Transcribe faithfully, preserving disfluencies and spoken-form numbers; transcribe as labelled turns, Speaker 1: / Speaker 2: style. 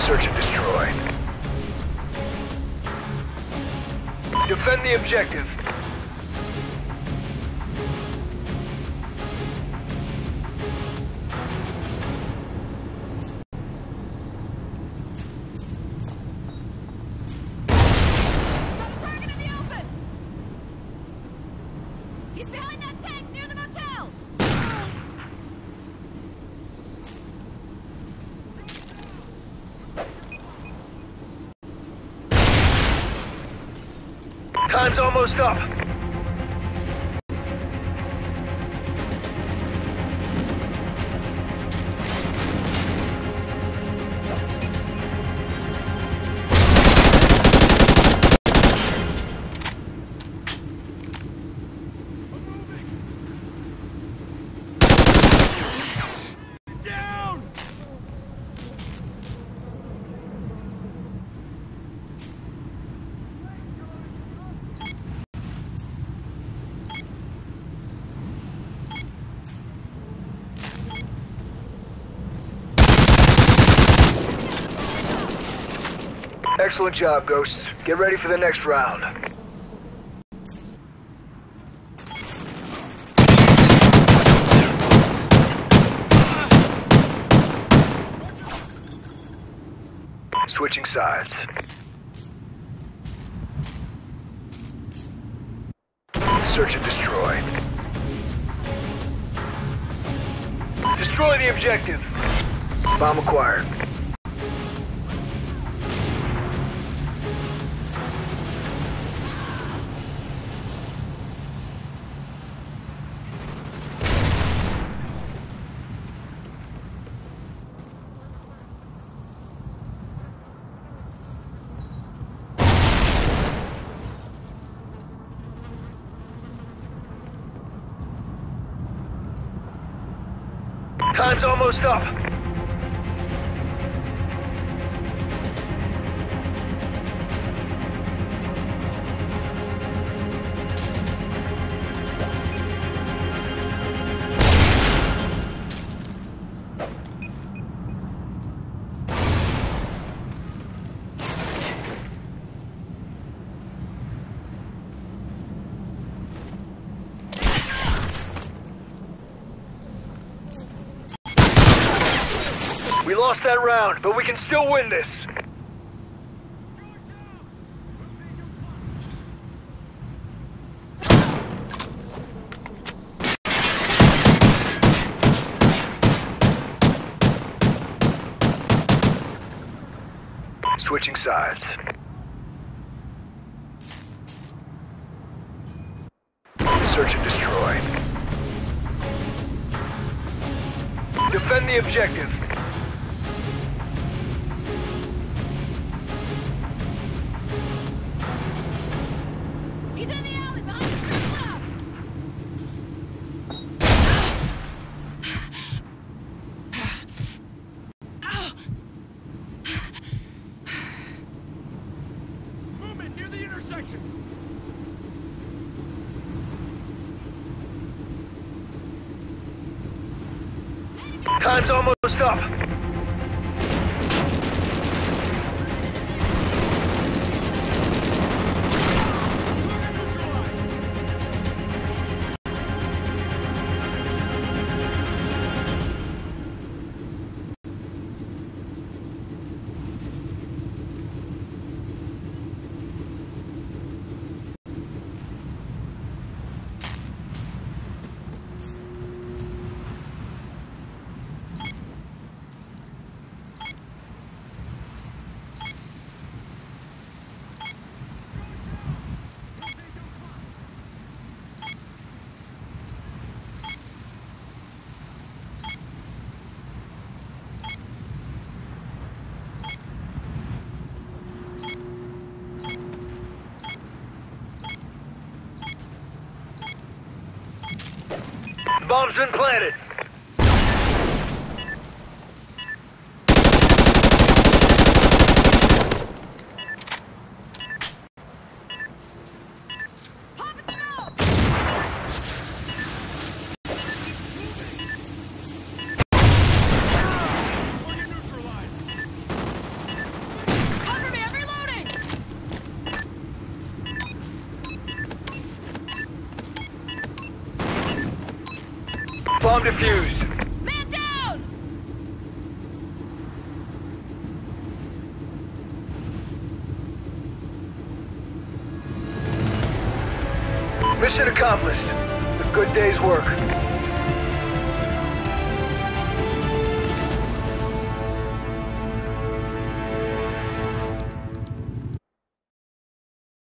Speaker 1: Search and destroy. Defend the objective. Time's almost up. Excellent job, Ghosts. Get ready for the next round. Switching sides. Search and destroy. Destroy the objective. Bomb acquired. Time's almost up. We lost that round, but we can still win this. Switching sides. Search and destroy. Defend the objective. Time's almost up. The bomb's been planted. Bomb defused.
Speaker 2: Man down!
Speaker 1: Mission accomplished. A good day's work.